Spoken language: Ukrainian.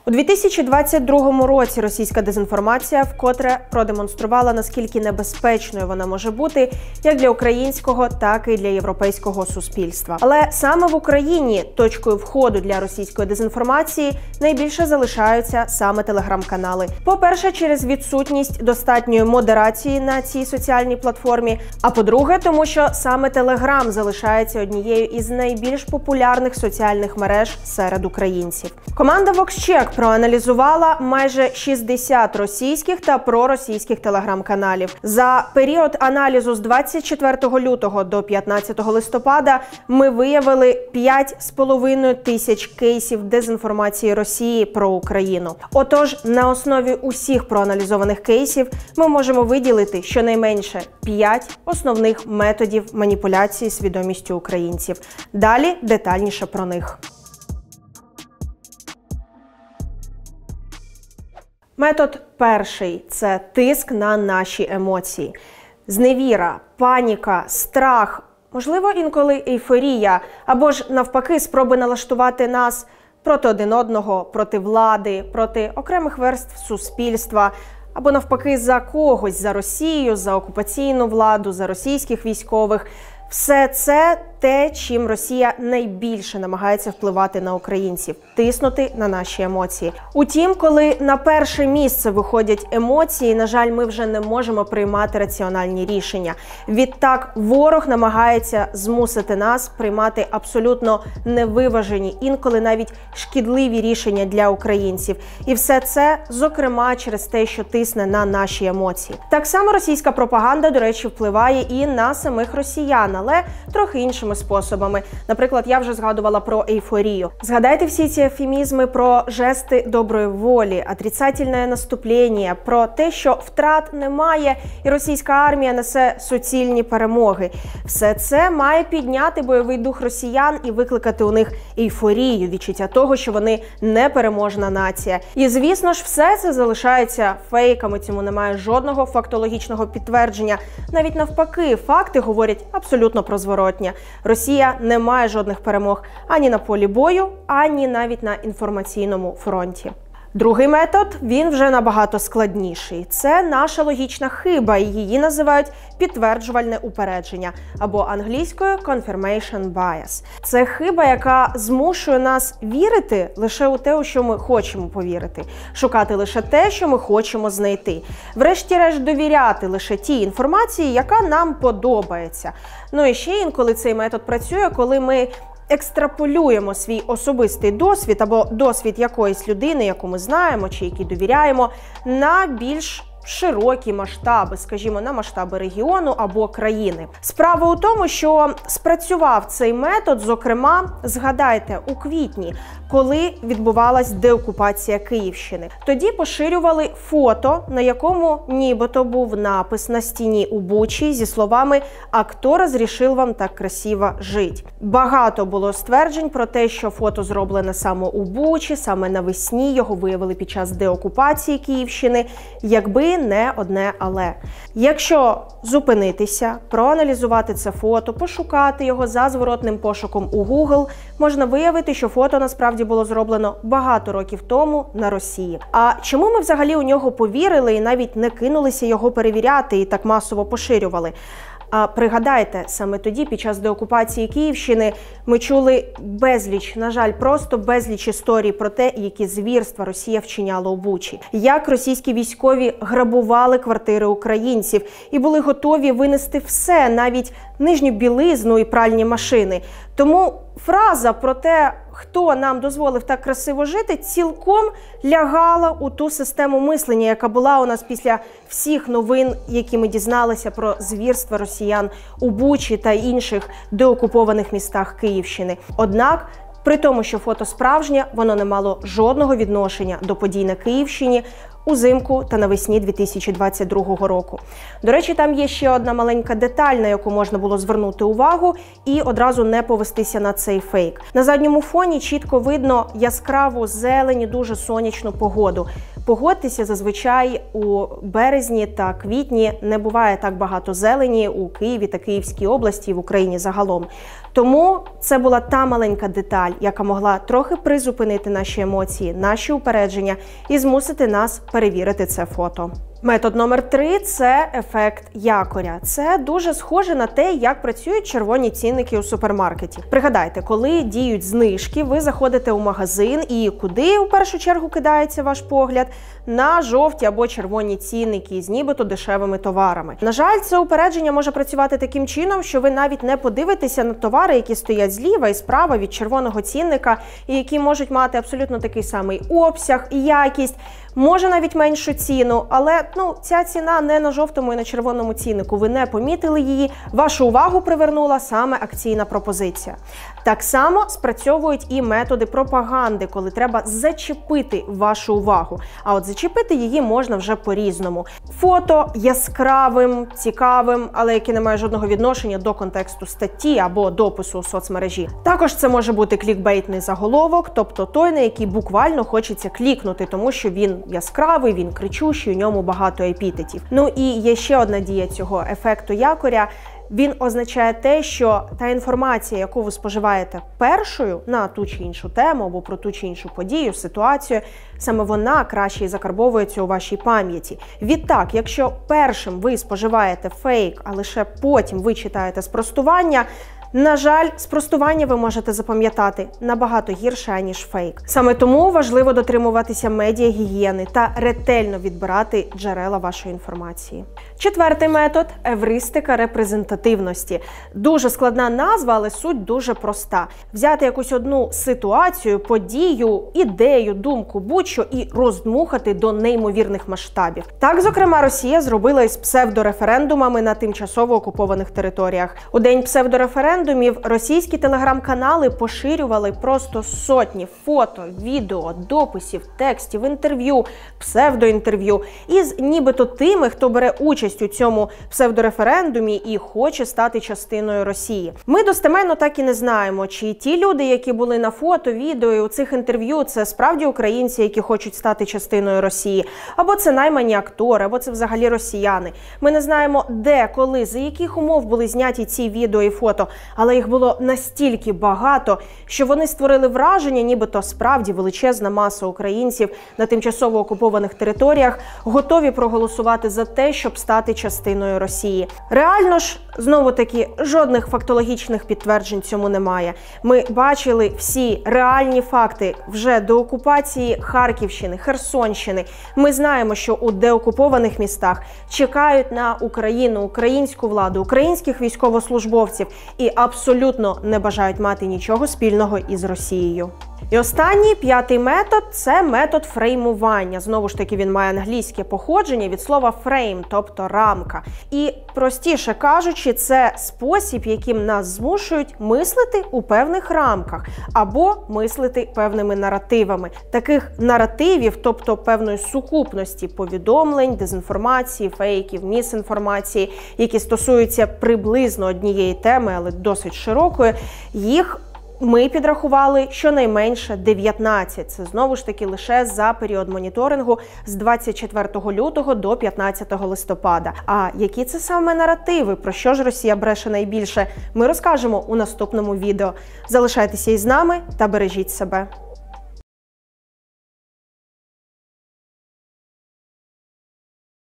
У 2022 році російська дезінформація вкотре продемонструвала, наскільки небезпечною вона може бути як для українського, так і для європейського суспільства. Але саме в Україні точкою входу для російської дезінформації найбільше залишаються саме телеграм-канали. По-перше, через відсутність достатньої модерації на цій соціальній платформі, а по-друге, тому що саме Телеграм залишається однією із найбільш популярних соціальних мереж серед українців. Команда VoxCheck проаналізувала майже 60 російських та проросійських телеграм-каналів. За період аналізу з 24 лютого до 15 листопада ми виявили 5,5 тисяч кейсів дезінформації Росії про Україну. Отож, на основі усіх проаналізованих кейсів ми можемо виділити щонайменше 5 основних методів маніпуляції свідомістю українців. Далі детальніше про них. Метод перший – це тиск на наші емоції. Зневіра, паніка, страх, можливо, інколи ейфорія, або ж навпаки спроби налаштувати нас проти один одного, проти влади, проти окремих верств суспільства, або навпаки за когось, за Росію, за окупаційну владу, за російських військових. Все це те, чим Росія найбільше намагається впливати на українців, тиснути на наші емоції. Утім, коли на перше місце виходять емоції, на жаль, ми вже не можемо приймати раціональні рішення. Відтак, ворог намагається змусити нас приймати абсолютно невиважені, інколи навіть шкідливі рішення для українців. І все це, зокрема, через те, що тисне на наші емоції. Так само російська пропаганда, до речі, впливає і на самих росіян, але трохи іншими способами. Наприклад, я вже згадувала про ейфорію. Згадайте всі ці ефемізми про жести доброї волі, отрицательне наступлення, про те, що втрат немає і російська армія несе суцільні перемоги. Все це має підняти бойовий дух росіян і викликати у них ейфорію, відчуття того, що вони непереможна нація. І, звісно ж, все це залишається фейками, цьому немає жодного фактологічного підтвердження. Навіть навпаки, факти говорять абсолютно про зворотнє. Росія не має жодних перемог ані на полі бою, ані навіть на інформаційному фронті. Другий метод, він вже набагато складніший. Це наша логічна хиба, і її називають підтверджувальне упередження, або англійською confirmation bias. Це хиба, яка змушує нас вірити лише у те, у що ми хочемо повірити, шукати лише те, що ми хочемо знайти, врешті-решт довіряти лише тій інформації, яка нам подобається. Ну і ще інколи цей метод працює, коли ми екстраполюємо свій особистий досвід або досвід якоїсь людини, яку ми знаємо чи якій довіряємо, на більш широкі масштаби, скажімо, на масштаби регіону або країни. Справа у тому, що спрацював цей метод, зокрема, згадайте, у квітні, коли відбувалась деокупація Київщини. Тоді поширювали фото, на якому нібито був напис на стіні у Бучі зі словами «А хто розрішив вам так красиво жити?». Багато було стверджень про те, що фото зроблене саме у Бучі, саме навесні, його виявили під час деокупації Київщини, якби не одне але. Якщо зупинитися, проаналізувати це фото, пошукати його за зворотним пошуком у Google, можна виявити, що фото насправді було зроблено багато років тому на Росії. А чому ми взагалі у нього повірили і навіть не кинулися його перевіряти і так масово поширювали? А пригадайте, саме тоді, під час деокупації Київщини, ми чули безліч, на жаль, просто безліч історій про те, які звірства Росія вчиняла у Бучі. Як російські військові грабували квартири українців і були готові винести все, навіть нижню білизну і пральні машини. Тому фраза про те, хто нам дозволив так красиво жити, цілком лягала у ту систему мислення, яка була у нас після всіх новин, які ми дізналися про звірства росіян у Бучі та інших деокупованих містах Київщини. Однак, при тому, що фото справжнє, воно не мало жодного відношення до подій на Київщині узимку та навесні 2022 року. До речі, там є ще одна маленька деталь, на яку можна було звернути увагу і одразу не повестися на цей фейк. На задньому фоні чітко видно яскраву зелень, дуже сонячну погоду. Погодьтеся, зазвичай у березні та квітні не буває так багато зелені у Києві та Київській області і в Україні загалом. Тому це була та маленька деталь, яка могла трохи призупинити наші емоції, наші упередження і змусити нас перевірити це фото. Метод номер 3 – це ефект якоря. Це дуже схоже на те, як працюють червоні цінники у супермаркеті. Пригадайте, коли діють знижки, ви заходите у магазин і куди у першу чергу кидається ваш погляд? На жовті або червоні цінники з нібито дешевими товарами. На жаль, це упередження може працювати таким чином, що ви навіть не подивитеся на товари, які стоять зліва і справа від червоного цінника, і які можуть мати абсолютно такий самий обсяг і якість, може навіть меншу ціну, але ця ціна не на жовтому і на червоному ціннику. Ви не помітили її, вашу увагу привернула саме акційна пропозиція. Так само спрацьовують і методи пропаганди, коли треба зачепити вашу увагу. А от зачепити її можна вже по-різному. Фото яскравим, цікавим, але яке не має жодного відношення до контексту статті або допису у соцмережі. Також це може бути клікбейтний заголовок, тобто той, на який буквально хочеться клікнути, тому що він яскравий, він кричущий, у ньому багато епітетів. І є ще одна дія цього ефекту якоря. Він означає те, що та інформація, яку ви споживаєте першою на ту чи іншу тему або про ту чи іншу подію, ситуацію, саме вона краще і закарбовується у вашій пам'яті. Відтак, якщо першим ви споживаєте фейк, а лише потім ви читаєте спростування, на жаль, спростування ви можете запам'ятати набагато гірше, аніж фейк. Саме тому важливо дотримуватися медіагігієни та ретельно відбирати джерела вашої інформації. Четвертий метод – евристика репрезентативності. Дуже складна назва, але суть дуже проста. Взяти якусь одну ситуацію, подію, ідею, думку, будь-що і роздмухати до неймовірних масштабів. Так, зокрема, Росія зробила із псевдореферендумами на тимчасово окупованих територіях. У день псевдореферендумів російські телеграм-канали поширювали просто сотні фото, відео, дописів, текстів, інтерв'ю, псевдоінтерв'ю із нібито тими, хто бере участь у цьому псевдореферендумі і хоче стати частиною Росії. Ми достеменно так і не знаємо, чи ті люди, які були на фото, відео і у цих інтерв'ю, це справді українці, які хочуть стати частиною Росії, або це наймані актори, або це взагалі росіяни. Ми не знаємо, де, коли, за яких умов були зняті ці відео і фото, але їх було настільки багато, що вони створили враження, нібито справді величезна маса українців на тимчасово окупованих територіях готові проголосувати за те, щоб стати частиною Росії. Реально ж, знову-таки, жодних фактологічних підтверджень цьому немає. Ми бачили всі реальні факти вже до окупації Харківщини, Херсонщини. Ми знаємо, що у деокупованих містах чекають на Україну, українську владу, українських військовослужбовців і абсолютно не бажають мати нічого спільного із Росією. І останній, п'ятий метод – це метод фреймування. Знову ж таки, він має англійське походження від слова frame, тобто рамка. І, простіше кажучи, це спосіб, яким нас змушують мислити у певних рамках або мислити певними наративами. Таких наративів, тобто певної сукупності повідомлень, дезінформації, фейків, місінформації, які стосуються приблизно однієї теми, але досить широкої, їх ми підрахували щонайменше 19. Це, знову ж таки, лише за період моніторингу з 24 лютого до 15 листопада. А які це саме наративи, про що ж Росія бреше найбільше, ми розкажемо у наступному відео. Залишайтеся із нами та бережіть себе.